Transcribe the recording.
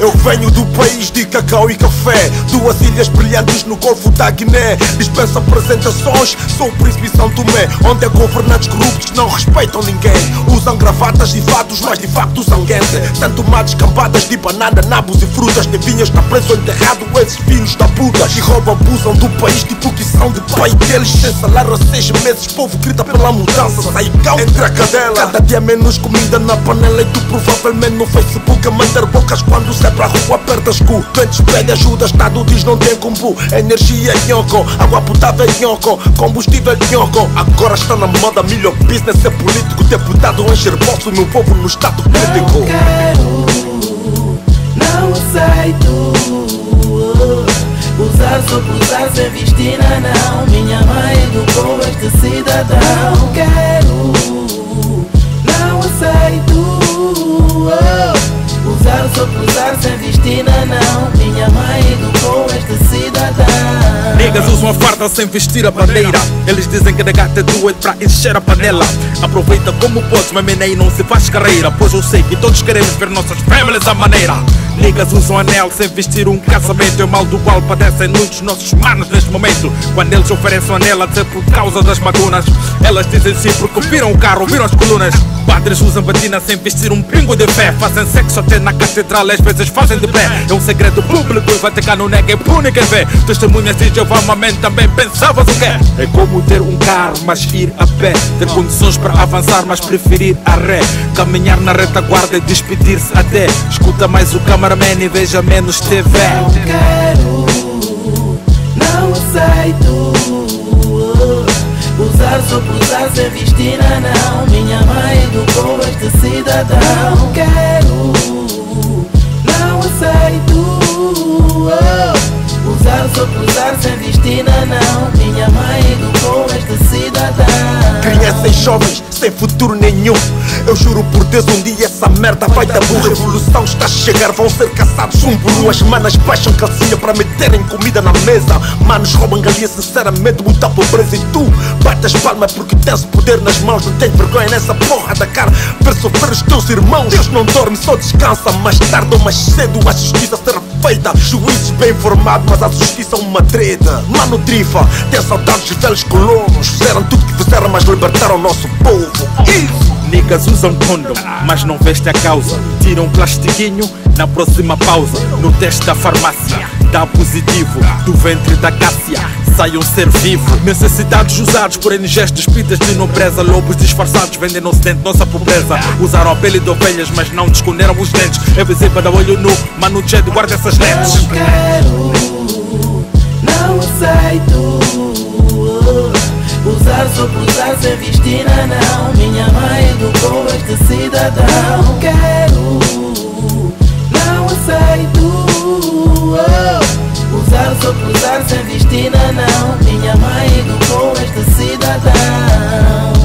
Eu venho do país de cacau e café, duas ilhas brilhantes no Golfo da Guiné. Dispensa apresentações, sou o príncipe São Tomé, onde há governantes corruptos que não respeitam ninguém. Usam gravatas e fatos, mas de facto usam gente. Tanto matos, cambadas de banana, nabos e frutas. Nem vinhas está preso ou enterrado esses filhos da puta. E roubam, abusam do país tipo que são de pai deles. Sem salário há 6 meses, povo grita pela mudança. Sai cão entre a cadela, cada dia menos comida na panela. E tu provavelmente no Facebook a mandar bocas quando sai pra rua perdas cu. Doentes pede ajuda, Estado diz não tem combo. Energia nhonco, água potável nhonco, combustível nhonco. Agora está na moda melhor business, ser político. Deputado encher bolso no povo no estado crítico. Não quero, não aceito usar só por usar sem vestina, não. Minha mãe educou este cidadão. Não quero, não aceito usar só por usar sem vestina, não. Minha mãe educou este cidadão. Niggas usam a farda sem vestir a bandeira. Eles dizem que negate é doido pra encher a panela. Aproveita como podes, mas menei não se faz carreira. Pois eu sei que todos queremos ver nossas families à maneira. Niggas usam anel sem vestir um casamento. É o mal do qual padecem muitos nossos manos neste momento. Quando eles oferecem anel a dizer por causa das madunas, elas dizem sim porque viram o carro, viram as colunas. Padres usam batina sem vestir um pingo de fé. Fazem sexo até na catedral, às vezes fazem de pé. É um segredo público e Vaticano nega, é pune quem vê. Testemunhas de Jeová, mamãe, também pensavas o quê? É como ter um carro, mas ir a pé. Ter condições para avançar, mas preferir a ré. Caminhar na retaguarda e despedir-se até. Escuta mais o cameraman e veja menos TV. Não quero, não aceito usar só por usar sem vestina, não. Minha mãe educou este cidadão. Não quero, não aceito usar só por usar sem vestina, não. Minha mãe educou este cidadão. Crianças e jovens sem futuro nenhum. Eu juro por Deus, um dia essa merda vai dar boa. Revolução está a chegar, vão ser caçados um por um. As manas baixam calcinha para meterem comida na mesa. Manos roubam galinha, sinceramente muita pobreza. E tu bates palmas porque tens o poder nas mãos. Não tens vergonha nessa porra da cara ver sofrer os teus irmãos. Deus não dorme, só descansa. Mais tarde ou mais cedo a justiça será feita. Juízes bem informados, mas a justiça é uma treta. Mano trifa, tem saudades dos velhos colonos. Fizeram tudo que fizeram, mas libertaram o nosso povo. Isso! Niggas usam condom, mas não veste a causa. Tiram um plastiquinho na próxima pausa. No teste da farmácia dá positivo. Do ventre da Cássia sai um ser vivo. Necessidades usados por NGs despidas de nobreza. Lobos disfarçados vendem no ocidente nossa pobreza. Usaram a pele de ovelhas, mas não esconderam os dentes. É visível da olho nu, mano Jed guarda essas lentes. Não quero, não aceito usar só por usar sem vestina, não. Minha mãe educou este cidadão. Não quero, não aceito usar só por usar sem vestina, não. Minha mãe educou este cidadão.